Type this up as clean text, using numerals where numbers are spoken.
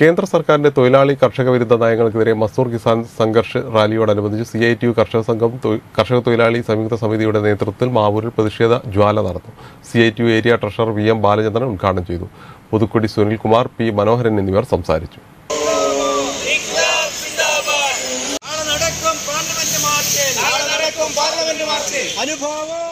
കേന്ദ്ര സർക്കാരിന്റെ തൊഴിലാളി കർഷക വിരുദ്ധ നയങ്ങൾക്കെതിരെ മസ്ദൂർ കിസാൻ സംഘർഷ് റാലിയോടനുബന്ധിച്ച് CITU കർഷക സംഘം കർഷക തൊഴിലാളി സംയുക്ത സമിതിയുടെ നേതൃത്വത്തിൽ മാവൂരിൽ പ്രതിഷേധ ജ്വാല നടന്നു. CITU area treasurer VM Balachandran ഉദ്ഘാടനം ചെയ്തു. പുതുക്കുടി സുനിൽകുമാർ, P മനോഹരൻ എന്നിവർ സംസാരിച്ചു. അനുഭവം